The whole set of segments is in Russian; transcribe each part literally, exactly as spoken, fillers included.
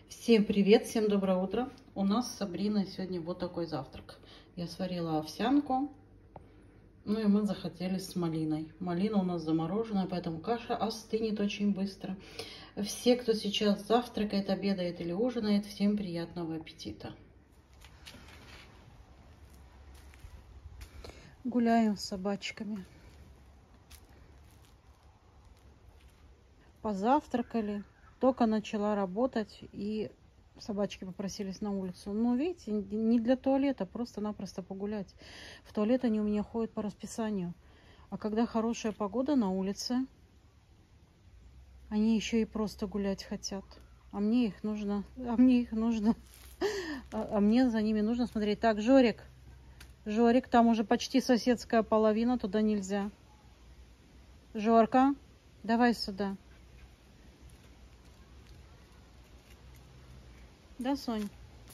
Всем привет, всем доброе утро. У нас с Сабриной сегодня вот такой завтрак. Я сварила овсянку, ну и мы захотели с малиной. Малина у нас замороженная, поэтому каша остынет очень быстро. Все, кто сейчас завтракает, обедает или ужинает, всем приятного аппетита. Гуляем с собачками. Позавтракали. Только начала работать, и собачки попросились на улицу. Но видите, не для туалета, просто-напросто погулять. В туалет они у меня ходят по расписанию. А когда хорошая погода на улице, они еще и просто гулять хотят. А мне их нужно, а мне их нужно, а, а мне за ними нужно смотреть. Так, Жорик, Жорик, там уже почти соседская половина, туда нельзя. Жорка, давай сюда. Да, Сонь?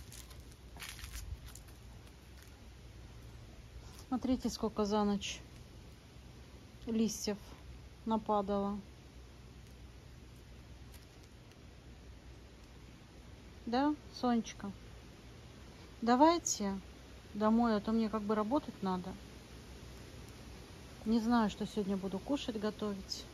Смотрите, сколько за ночь листьев нападало. Да, Сонечка? Давайте домой, а то мне как бы работать надо. Не знаю, что сегодня буду кушать, готовить.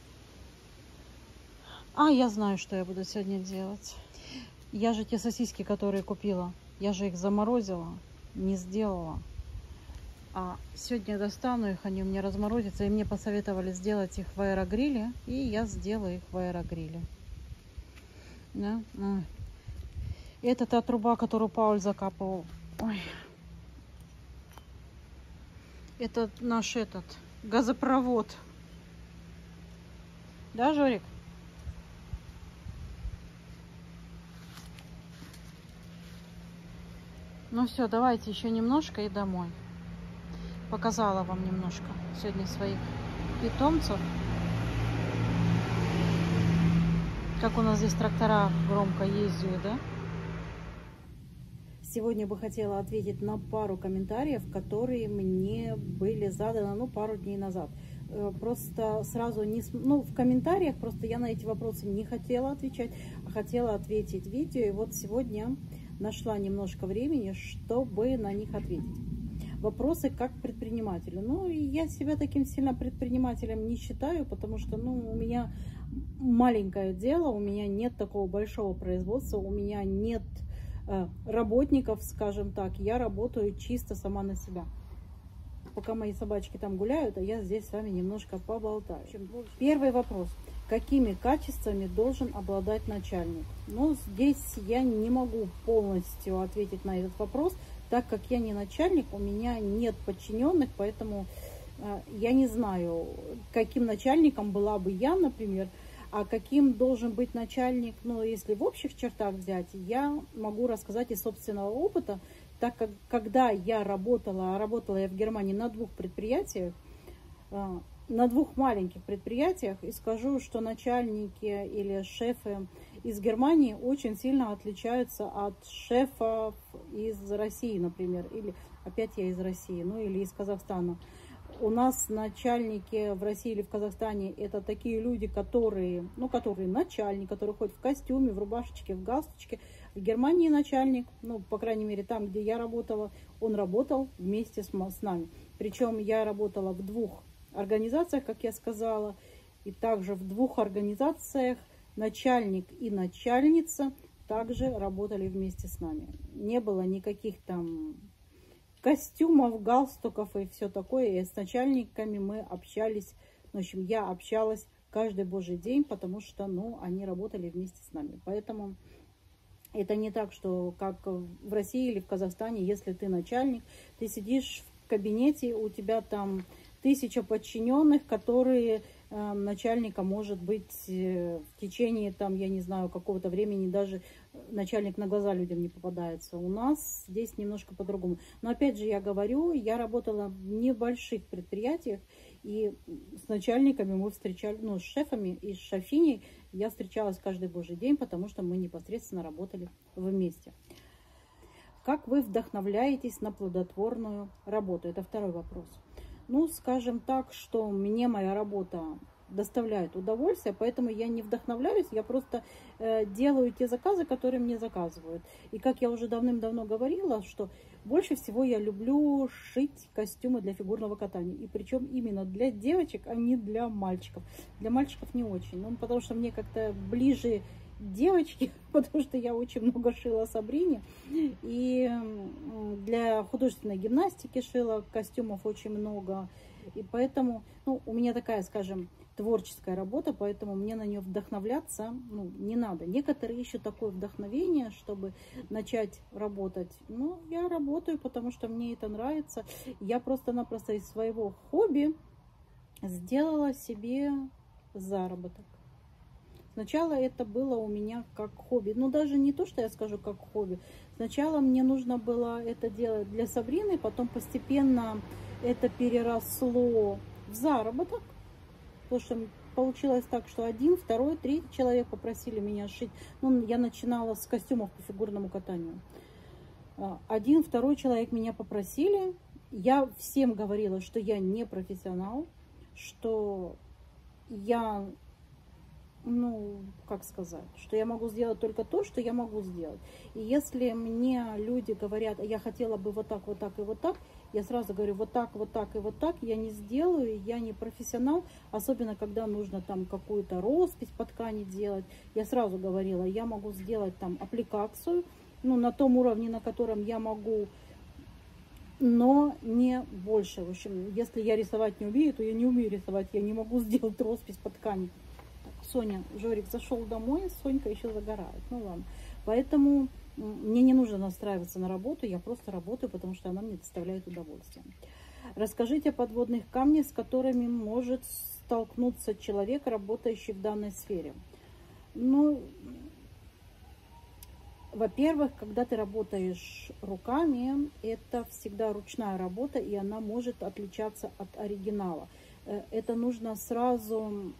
А, я знаю, что я буду сегодня делать. Я же те сосиски, которые купила, я же их заморозила, не сделала. А сегодня достану их, они у меня разморозятся, и мне посоветовали сделать их в аэрогриле, и я сделаю их в аэрогриле. Да? Это та труба, которую Пауль закапывал. Ой. Это наш этот газопровод. Да, Жорик? Ну все, давайте еще немножко и домой. Показала вам немножко сегодня своих питомцев. Как у нас здесь трактора громко ездят, да? Сегодня бы хотела ответить на пару комментариев, которые мне были заданы, ну, пару дней назад. Просто сразу не... Ну, в комментариях просто я на эти вопросы не хотела отвечать, а хотела ответить в видео. И вот сегодня нашла немножко времени, чтобы на них ответить. Вопросы как предпринимателю. Ну, я себя таким сильно предпринимателем не считаю, потому что, ну, у меня маленькое дело, у меня нет такого большого производства, у меня нет э, работников, скажем так. Я работаю чисто сама на себя. Пока мои собачки там гуляют, а я здесь с вами немножко поболтаю. Первый вопрос. Какими качествами должен обладать начальник? Ну, здесь я не могу полностью ответить на этот вопрос, так как я не начальник, у меня нет подчиненных, поэтому э, я не знаю, каким начальником была бы я, например, а каким должен быть начальник, ну, если в общих чертах взять, я могу рассказать из собственного опыта, так как когда я работала, а работала я в Германии на двух предприятиях, э, на двух маленьких предприятиях, и скажу, что начальники или шефы из Германии очень сильно отличаются от шефов из России, например, или опять я из России, ну или из Казахстана. У нас начальники в России или в Казахстане это такие люди, которые, ну, которые начальник, который ходит в костюме, в рубашечке, в галстучке. В Германии начальник, ну, по крайней мере, там, где я работала, он работал вместе с, с нами. Причем я работала в двух организациях, как я сказала, и также в двух организациях начальник и начальница также работали вместе с нами. Не было никаких там костюмов, галстуков и все такое. И с начальниками мы общались, в общем, я общалась каждый божий день, потому что, ну, они работали вместе с нами. Поэтому это не так, что как в России или в Казахстане, если ты начальник, ты сидишь в кабинете, у тебя там тысяча подчиненных, которые э, начальника может быть э, в течение, там, я не знаю, какого-то времени даже начальник на глаза людям не попадается. У нас здесь немножко по-другому. Но опять же, я говорю, я работала в небольших предприятиях, и с начальниками мы встречались, ну, с шефами и с шефиней я встречалась каждый божий день, потому что мы непосредственно работали вместе. Как вы вдохновляетесь на плодотворную работу? Это второй вопрос. Ну, скажем так, что мне моя работа доставляет удовольствие, поэтому я не вдохновляюсь, я просто э, делаю те заказы, которые мне заказывают. И как я уже давным-давно говорила, что больше всего я люблю шить костюмы для фигурного катания. И причем именно для девочек, а не для мальчиков. Для мальчиков не очень, ну, потому что мне как-то ближе девочки, потому что я очень много шила Сабрине. И для художественной гимнастики шила костюмов очень много. И поэтому, ну, у меня такая, скажем, творческая работа, поэтому мне на нее вдохновляться, ну, не надо. Некоторые ищут такое вдохновение, чтобы начать работать. Ну, я работаю, потому что мне это нравится. Я просто-напросто из своего хобби сделала себе заработок. Сначала это было у меня как хобби. Ну, даже не то, что я скажу как хобби. Сначала мне нужно было это делать для Сабрины, потом постепенно это переросло в заработок. Потому что получилось так, что один, второй, третий человек попросили меня шить. Ну, я начинала с костюмов по фигурному катанию. Один, второй человек меня попросили. Я всем говорила, что я не профессионал, что я... ну, как сказать, что я могу сделать только то, что я могу сделать. И если мне люди говорят, я хотела бы вот так, вот так и вот так, я сразу говорю, вот так, вот так и вот так, я не сделаю, я не профессионал, особенно когда нужно там какую-то роспись по ткани делать. Я сразу говорила, я могу сделать там аппликацию, ну, на том уровне, на котором я могу, но не больше. В общем, если я рисовать не умею, то я не умею рисовать, я не могу сделать роспись по ткани. Соня, Жорик зашел домой, Сонька еще загорает. Ну ладно. Поэтому мне не нужно настраиваться на работу, я просто работаю, потому что она мне доставляет удовольствие. Расскажите о подводных камнях, с которыми может столкнуться человек, работающий в данной сфере. Ну, во-первых, когда ты работаешь руками, это всегда ручная работа, и она может отличаться от оригинала. Это нужно сразу...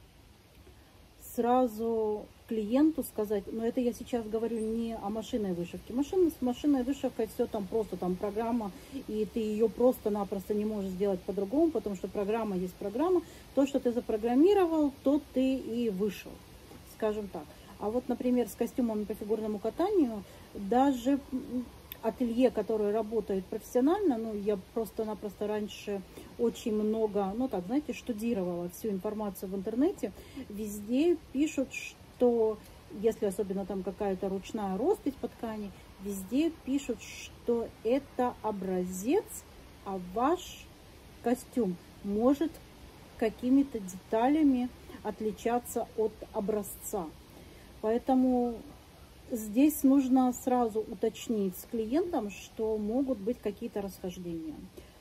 сразу клиенту сказать, но это я сейчас говорю не о машинной вышивке. Машина, с машинной вышивкой все там просто, там программа, и ты ее просто-напросто не можешь сделать по-другому, потому что программа есть программа. То, что ты запрограммировал, то ты и вышел, скажем так. А вот, например, с костюмами по фигурному катанию, даже ателье, которые работают профессионально, ну, я просто-напросто раньше очень много, ну, так, знаете, штудировала всю информацию в интернете, везде пишут, что, если особенно там какая-то ручная роспись по ткани, везде пишут, что это образец, а ваш костюм может какими-то деталями отличаться от образца. Поэтому здесь нужно сразу уточнить с клиентом, что могут быть какие-то расхождения.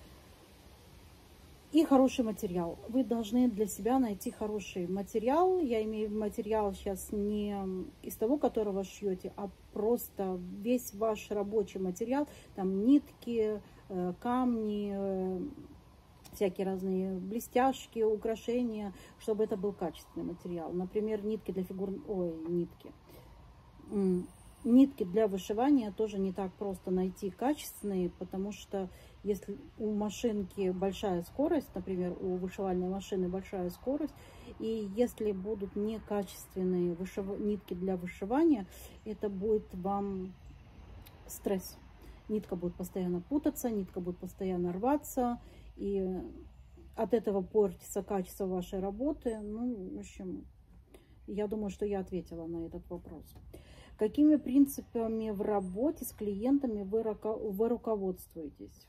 И хороший материал. Вы должны для себя найти хороший материал. Я имею в виду материал сейчас не из того, которого шьете, а просто весь ваш рабочий материал. Там нитки, камни, всякие разные блестяшки, украшения, чтобы это был качественный материал. Например, нитки для фигур... Ой, нитки. Нитки для вышивания тоже не так просто найти качественные, потому что если у машинки большая скорость, например, у вышивальной машины большая скорость, и если будут некачественные вышив... нитки для вышивания, это будет вам стресс. Нитка будет постоянно путаться, нитка будет постоянно рваться, и от этого портится качество вашей работы. Ну, в общем, я думаю, что я ответила на этот вопрос. Какими принципами в работе с клиентами вы, вы руководствуетесь?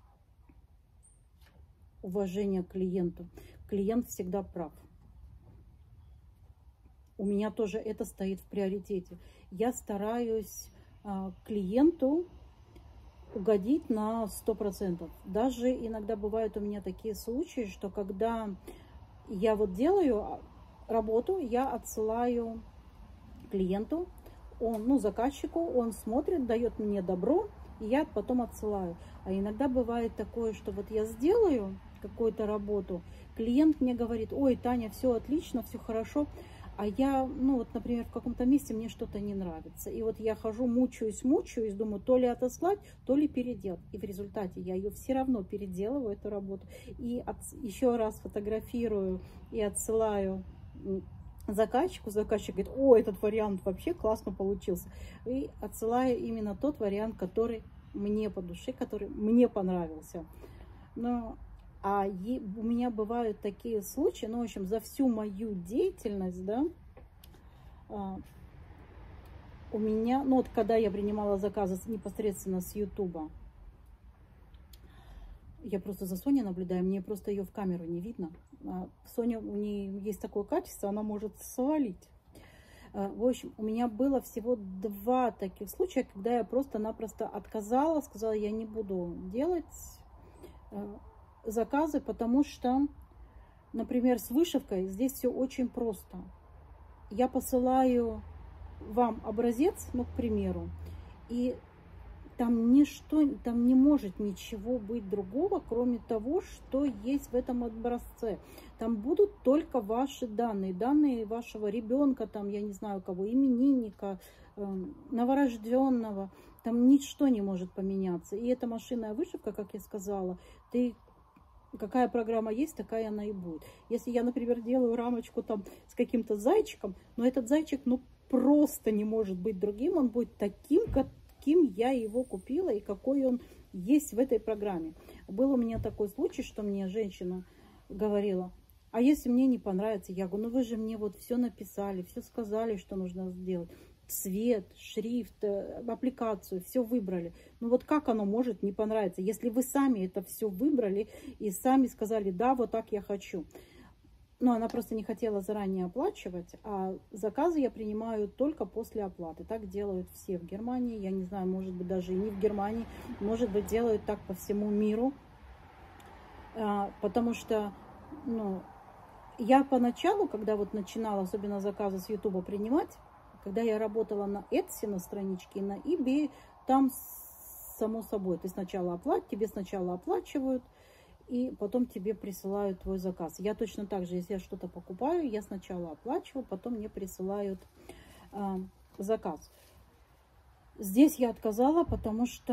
Уважение к клиенту. Клиент всегда прав. У меня тоже это стоит в приоритете. Я стараюсь а, клиенту угодить на сто процентов. Даже иногда бывают у меня такие случаи, что когда я вот делаю работу, я отсылаю клиенту, он, ну, заказчику, он смотрит, дает мне добро, и я потом отсылаю. А иногда бывает такое, что вот я сделаю какую-то работу, клиент мне говорит: ой, Таня, все отлично, все хорошо, А я, ну вот, например, в каком-то месте мне что-то не нравится. И вот я хожу, мучаюсь, мучаюсь, думаю, то ли отослать, то ли переделать. И в результате я ее все равно переделываю, эту работу. И от, еще раз фотографирую и отсылаю заказчику. Заказчик говорит, о, этот вариант вообще классно получился. И отсылаю именно тот вариант, который мне по душе, который мне понравился. Но... А е, у меня бывают такие случаи, ну, в общем, за всю мою деятельность, да, а, у меня, ну, вот когда я принимала заказы непосредственно с Ютуба, я просто за Соней наблюдаю, мне просто ее в камеру не видно. А Соня, у нее есть такое качество, она может свалить. А, в общем, у меня было всего два таких случая, когда я просто-напросто отказала, сказала, я не буду делать заказы, потому что, например, с вышивкой здесь все очень просто. Я посылаю вам образец, ну, к примеру, и там ничто, там не может ничего быть другого, кроме того, что есть в этом образце. Там будут только ваши данные, данные вашего ребенка, там, я не знаю кого, именинника, э, новорожденного. Там ничто не может поменяться. И эта машинная вышивка, как я сказала, ты какая программа есть, такая она и будет. Если я, например, делаю рамочку там с каким-то зайчиком, но этот зайчик, ну, просто не может быть другим, он будет таким, каким я его купила и какой он есть в этой программе. Был у меня такой случай, что мне женщина говорила, а если мне не понравится, я говорю, ну вы же мне вот все написали, все сказали, что нужно сделать. Цвет, шрифт, аппликацию, все выбрали. Ну вот как оно может не понравиться, если вы сами это все выбрали и сами сказали, да, вот так я хочу. Но она просто не хотела заранее оплачивать, а заказы я принимаю только после оплаты. Так делают все в Германии, я не знаю, может быть даже и не в Германии, может быть делают так по всему миру. Потому что, ну, я поначалу, когда вот начинала, особенно заказы с Ютуба принимать, когда я работала на Etsy, на страничке, на eBay, там само собой, ты сначала оплатишь, тебе сначала оплачивают, и потом тебе присылают твой заказ. Я точно так же, если я что-то покупаю, я сначала оплачиваю, потом мне присылают э, заказ. Здесь я отказала, потому что,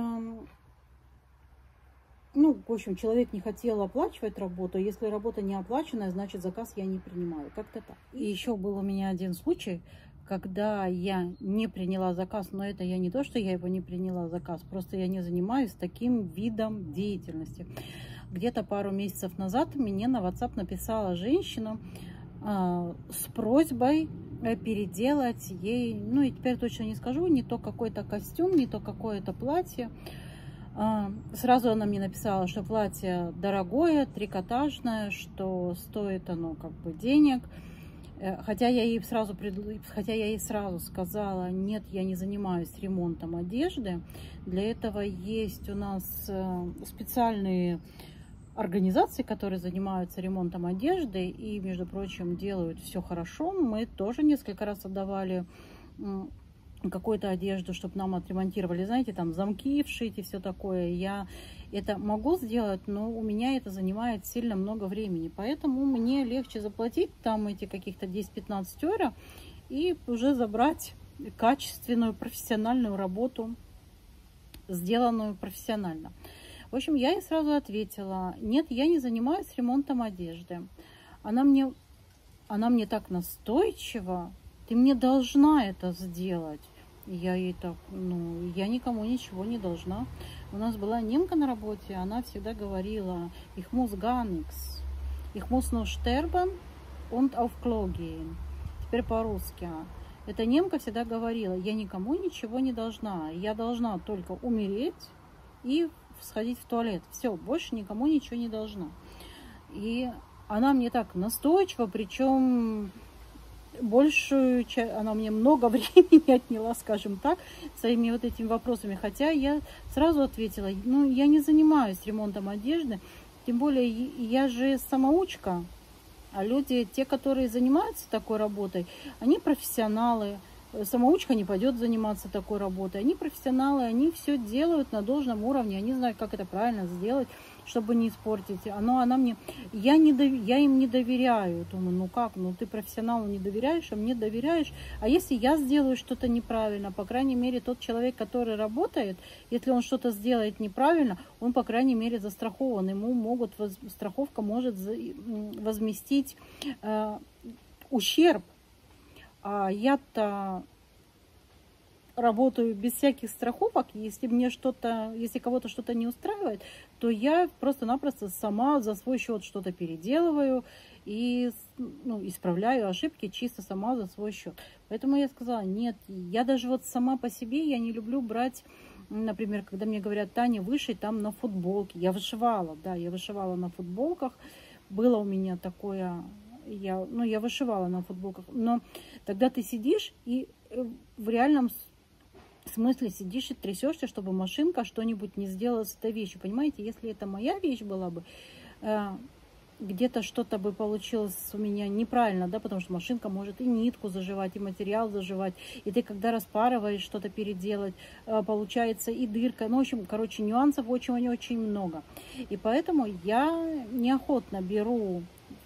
ну, в общем, человек не хотел оплачивать работу. Если работа не оплаченная, значит, заказ я не принимаю. Как-то так. И еще был у меня один случай, когда я не приняла заказ, но это я не то, что я его не приняла заказ, просто я не занимаюсь таким видом деятельности. Где-то пару месяцев назад мне на WhatsApp написала женщина э, с просьбой переделать ей, ну и теперь точно не скажу, не то какой-то костюм, не то какое-то платье. Э, сразу она мне написала, что платье дорогое, трикотажное, что стоит оно как бы денег. Хотя я ей сразу, хотя я ей сразу сказала, нет, я не занимаюсь ремонтом одежды. Для этого есть у нас специальные организации, которые занимаются ремонтом одежды и, между прочим, делают все хорошо. Мы тоже несколько раз отдавали какую-то одежду, чтобы нам отремонтировали, знаете, там замки вшить и все такое. Я это могу сделать, но у меня это занимает сильно много времени, поэтому мне легче заплатить там эти каких-то десять-пятнадцать евро и уже забрать качественную профессиональную работу, сделанную профессионально. В общем, я ей сразу ответила, нет, я не занимаюсь ремонтом одежды. Она мне, она мне так настойчиво, ты мне должна это сделать. Я ей так, ну, я никому ничего не должна. У нас была немка на работе, она всегда говорила, ich muss gar nichts, ich muss nur sterben und auf Klo gehen. Теперь по-русски. Эта немка всегда говорила, я никому ничего не должна, я должна только умереть и сходить в туалет. Все, больше никому ничего не должна. И она мне так настойчиво, причем большую часть, она мне много времени отняла, скажем так, своими вот этими вопросами. Хотя я сразу ответила, ну, я не занимаюсь ремонтом одежды, тем более я же самоучка, а люди, те, которые занимаются такой работой, они профессионалы, самоучка не пойдет заниматься такой работой. Они профессионалы, они все делают на должном уровне, они знают, как это правильно сделать, чтобы не испортить. Оно, она мне, я, не дов, я им не доверяю. Думаю, ну как, ну ты профессионалу не доверяешь, а мне доверяешь. А если я сделаю что-то неправильно, по крайней мере, тот человек, который работает, если он что-то сделает неправильно, он, по крайней мере, застрахован. Ему могут, страховка может возместить э, ущерб. А я-то работаю без всяких страховок. Если мне что-то, если кого-то что-то не устраивает, то я просто-напросто сама за свой счет что-то переделываю и, ну, исправляю ошибки чисто сама за свой счет. Поэтому я сказала, нет, я даже вот сама по себе, я не люблю брать, например, когда мне говорят, Таня, вышей там на футболке. Я вышивала, да, я вышивала на футболках. Было у меня такое... Я, ну, я вышивала на футболках, но тогда ты сидишь и в реальном смысле сидишь и трясешься, чтобы машинка что-нибудь не сделала с этой вещью. Понимаете, если это моя вещь была бы, э, где-то что-то бы получилось у меня неправильно, да, потому что машинка может и нитку заживать, и материал заживать, и ты когда распарываешь что-то переделать, э, получается и дырка. Ну, в общем, короче, нюансов очень-очень много. И поэтому я неохотно беру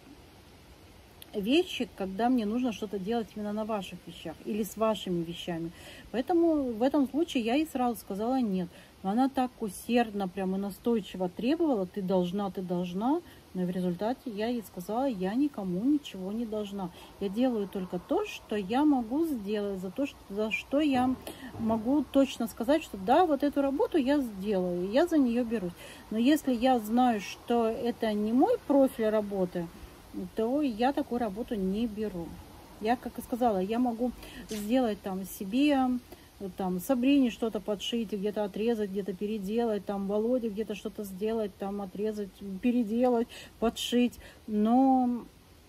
вещи, когда мне нужно что-то делать именно на ваших вещах или с вашими вещами. Поэтому в этом случае я ей сразу сказала нет. Но она так усердно, прямо настойчиво требовала, ты должна, ты должна. Но в результате я ей сказала, я никому ничего не должна. Я делаю только то, что я могу сделать, за то, что, за что я могу точно сказать, что да, вот эту работу я сделаю, я за нее берусь. Но если я знаю, что это не мой профиль работы, то я такую работу не беру. Я, как и сказала, я могу сделать там себе, там Сабрине что-то подшить, где-то отрезать, где-то переделать, там Володе где-то что-то сделать, там отрезать, переделать, подшить, но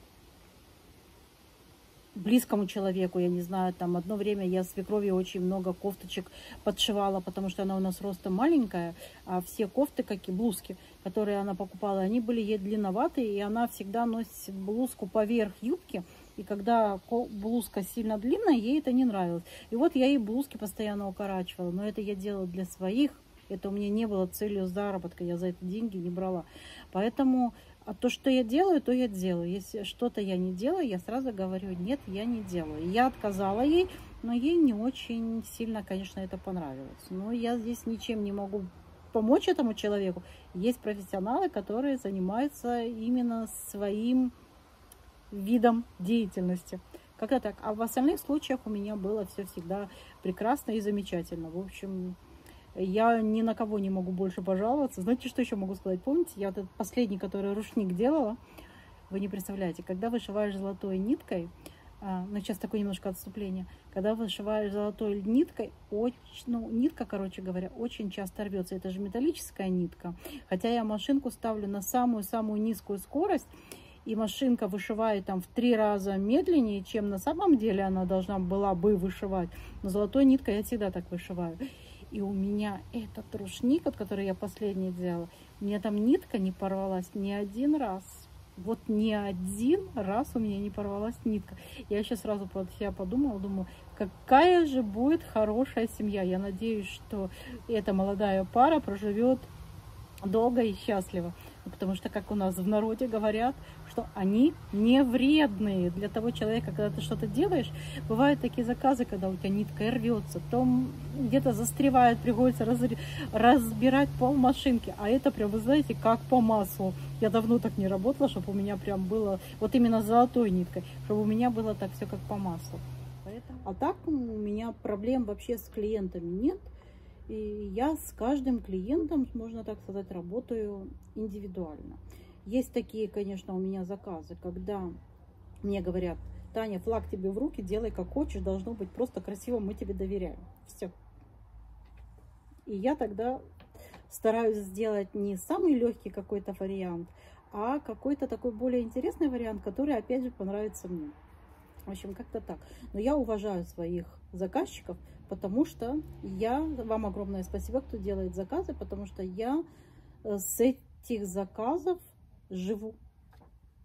близкому человеку, я не знаю, там одно время я свекрови очень много кофточек подшивала, потому что она у нас ростом маленькая, а все кофты, как и блузки, которые она покупала, они были ей длинноватые, и она всегда носит блузку поверх юбки, и когда блузка сильно длинная, ей это не нравилось. И вот я ей блузки постоянно укорачивала, но это я делала для своих, это у меня не было целью заработка, я за это деньги не брала. Поэтому а то, что я делаю, то я делаю. Если что-то я не делаю, я сразу говорю, нет, я не делаю. Я отказала ей, но ей не очень сильно, конечно, это понравилось. Но я здесь ничем не могу помочь этому человеку. Есть профессионалы, которые занимаются именно своим видом деятельности. Как-то так. А в остальных случаях у меня было все всегда прекрасно и замечательно. В общем, я ни на кого не могу больше пожаловаться. Знаете, что еще могу сказать? Помните, я вот этот последний, который рушник делала, вы не представляете, когда вышиваешь золотой ниткой, а, ну сейчас такое немножко отступление, когда вышиваешь золотой ниткой, очень, ну, нитка, короче говоря, очень часто рвется. Это же металлическая нитка. Хотя я машинку ставлю на самую-самую низкую скорость, и машинка вышивает там в три раза медленнее, чем на самом деле она должна была бы вышивать. Но золотой ниткой я всегда так вышиваю. И у меня этот рушник, вот, который я последний делала, у меня там нитка не порвалась ни один раз. Вот ни один раз у меня не порвалась нитка. Я сейчас сразу про себя подумала, думаю, какая же будет хорошая семья. Я надеюсь, что эта молодая пара проживет долго и счастливо. Потому что, как у нас в народе говорят, что они не вредные для того человека, когда ты что-то делаешь. Бывают такие заказы, когда у тебя нитка рвется, то где-то застревает, приходится раз, разбирать пол машинки. А это прям, вы знаете, как по маслу. Я давно так не работала, чтобы у меня прям было, вот именно с золотой ниткой, чтобы у меня было так все как по маслу. Поэтому... А так у меня проблем вообще с клиентами нет. И я с каждым клиентом, можно так сказать, работаю индивидуально. Есть такие, конечно, у меня заказы, когда мне говорят, Таня, флаг тебе в руки, делай как хочешь, должно быть просто красиво, мы тебе доверяем. Все. И я тогда стараюсь сделать не самый легкий какой-то вариант, а какой-то такой более интересный вариант, который, опять же, понравится мне. В общем, как-то так. Но я уважаю своих заказчиков, потому что я, вам огромное спасибо, кто делает заказы, потому что я с этих заказов живу.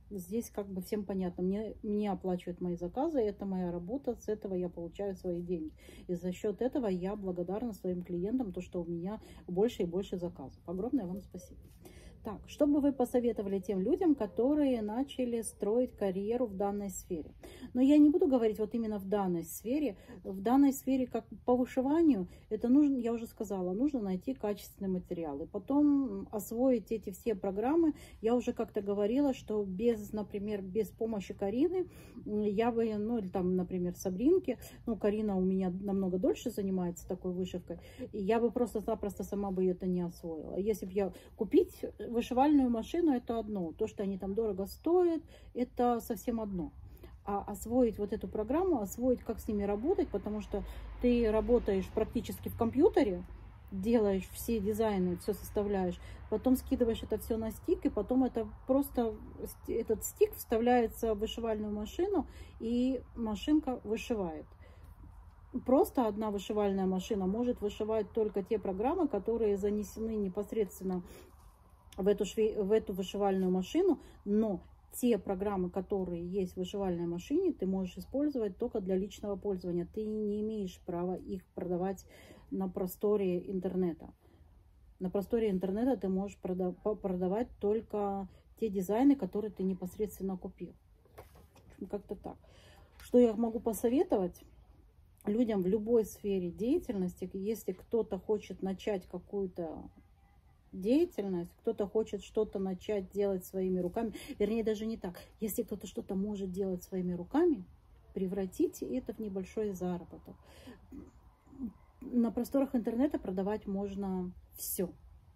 Здесь как бы всем понятно. Мне, мне оплачивают мои заказы, это моя работа, с этого я получаю свои деньги. И за счет этого я благодарна своим клиентам, то, что у меня больше и больше заказов. Огромное вам спасибо. Так, что бы вы посоветовали тем людям, которые начали строить карьеру в данной сфере? Но я не буду говорить вот именно в данной сфере. В данной сфере, как по вышиванию, это нужно, я уже сказала, нужно найти качественные материалы. Потом освоить эти все программы. Я уже как-то говорила, что без, например, без помощи Карины, я бы, ну, или там, например, Сабринки, ну, Карина у меня намного дольше занимается такой вышивкой, и я бы просто-напросто сама бы это не освоила. Если бы я купить вышивальную машину, это одно. То, что они там дорого стоят, это совсем одно. А освоить вот эту программу, освоить, как с ними работать, потому что ты работаешь практически в компьютере, делаешь все дизайны, все составляешь, потом скидываешь это все на стик, и потом это просто, этот стик вставляется в вышивальную машину, и машинка вышивает. Просто одна вышивальная машина может вышивать только те программы, которые занесены непосредственно в эту, шве... в эту вышивальную машину, но те программы, которые есть в вышивальной машине, ты можешь использовать только для личного пользования. Ты не имеешь права их продавать на просторе интернета. На просторе интернета ты можешь продав... продавать только те дизайны, которые ты непосредственно купил. Как-то так. Что я могу посоветовать людям в любой сфере деятельности, если кто-то хочет начать какую-то деятельность, кто-то хочет что-то начать делать своими руками, вернее, даже не так. Если кто-то что-то может делать своими руками, превратите это в небольшой заработок. На просторах интернета продавать можно все.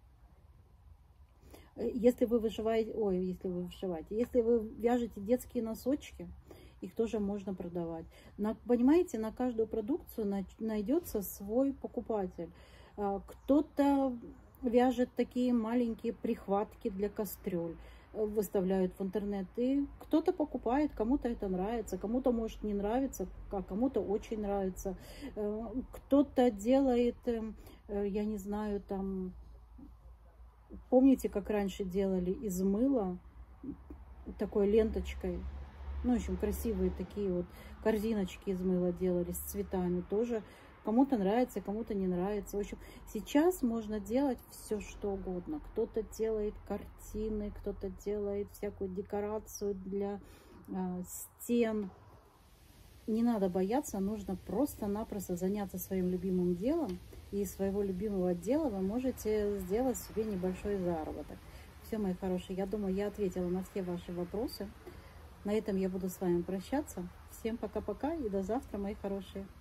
Если вы вышиваете, ой, если вы вышиваете, если вы вяжете детские носочки, их тоже можно продавать. На, понимаете, на каждую продукцию на, найдется свой покупатель. Кто-то вяжет такие маленькие прихватки для кастрюль, выставляют в интернет, и кто-то покупает, кому-то это нравится, кому-то может не нравиться, а кому-то очень нравится. Кто-то делает, я не знаю, там, помните, как раньше делали из мыла такой ленточкой, ну, в общем, красивые такие вот корзиночки из мыла делали с цветами, тоже кому-то нравится, кому-то не нравится. В общем, сейчас можно делать все, что угодно. Кто-то делает картины, кто-то делает всякую декорацию для э, стен. Не надо бояться, нужно просто-напросто заняться своим любимым делом. И из своего любимого дела вы можете сделать себе небольшой заработок. Все, мои хорошие, я думаю, я ответила на все ваши вопросы. На этом я буду с вами прощаться. Всем пока-пока и до завтра, мои хорошие.